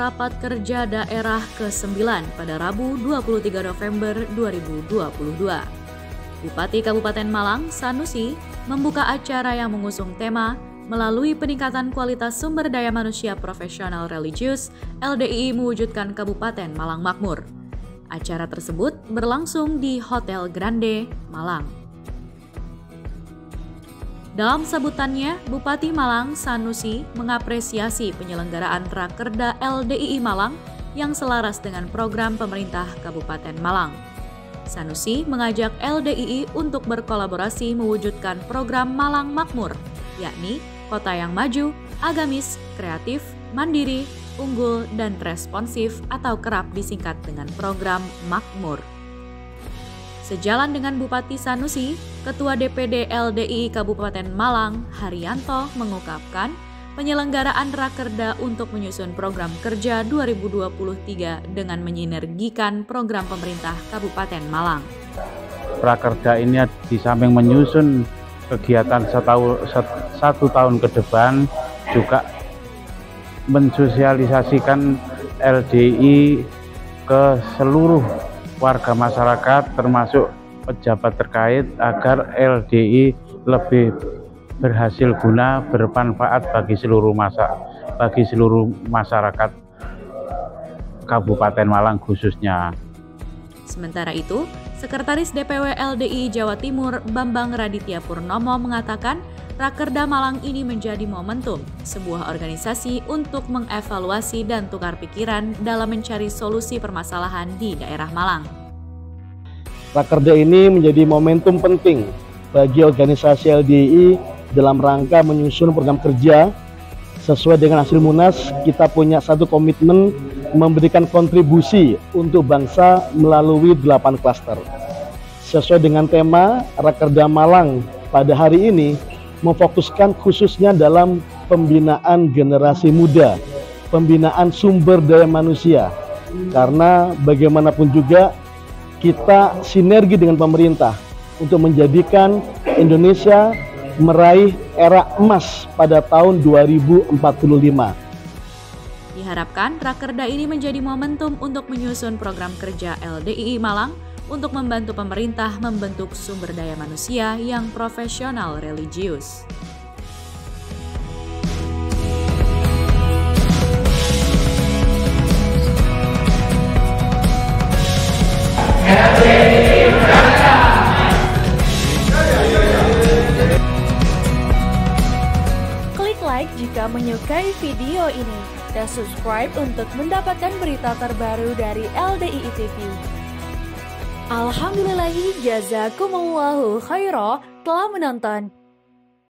Rapat Kerja Daerah ke-9 pada Rabu 23 November 2022. Bupati Kabupaten Malang, Sanusi, membuka acara yang mengusung tema melalui peningkatan kualitas sumber daya manusia profesional religius, LDII mewujudkan Kabupaten Malang Makmur. Acara tersebut berlangsung di Hotel Grande, Malang. Dalam sambutannya, Bupati Malang, Sanusi, mengapresiasi penyelenggaraan Rakerda LDII Malang yang selaras dengan program pemerintah Kabupaten Malang. Sanusi mengajak LDII untuk berkolaborasi mewujudkan program Malang Makmur, yakni kota yang maju, agamis, kreatif, mandiri, unggul, dan responsif atau kerap disingkat dengan program Makmur. Sejalan dengan Bupati Sanusi, Ketua DPD LDII Kabupaten Malang, Haryanto, mengungkapkan penyelenggaraan Rakerda untuk menyusun program kerja 2023 dengan menyinergikan program pemerintah Kabupaten Malang. Rakerda ini di samping menyusun kegiatan satu tahun ke depan, juga mensosialisasikan LDII ke seluruh warga masyarakat termasuk pejabat terkait agar LDII lebih berhasil guna, bermanfaat bagi seluruh masyarakat Kabupaten Malang khususnya. Sementara itu, Sekretaris DPW LDII Jawa Timur Bambang Raditya Purnomo mengatakan Rakerda Malang ini menjadi momentum sebuah organisasi untuk mengevaluasi dan tukar pikiran dalam mencari solusi permasalahan di daerah Malang. Rakerda ini menjadi momentum penting bagi organisasi LDII dalam rangka menyusun program kerja. Sesuai dengan hasil Munas, kita punya satu komitmen memberikan kontribusi untuk bangsa melalui 8 klaster. Sesuai dengan tema, Rakerda Malang pada hari ini memfokuskan khususnya dalam pembinaan generasi muda, pembinaan sumber daya manusia. Karena bagaimanapun juga kita sinergi dengan pemerintah untuk menjadikan Indonesia meraih era emas pada tahun 2045. Diharapkan Rakerda ini menjadi momentum untuk menyusun program kerja LDII Malang untuk membantu pemerintah membentuk sumber daya manusia yang profesional religius. Klik like jika menyukai video ini dan subscribe untuk mendapatkan berita terbaru dari LDII TV. Alhamdulillahi jazakumullahu khairah telah menonton.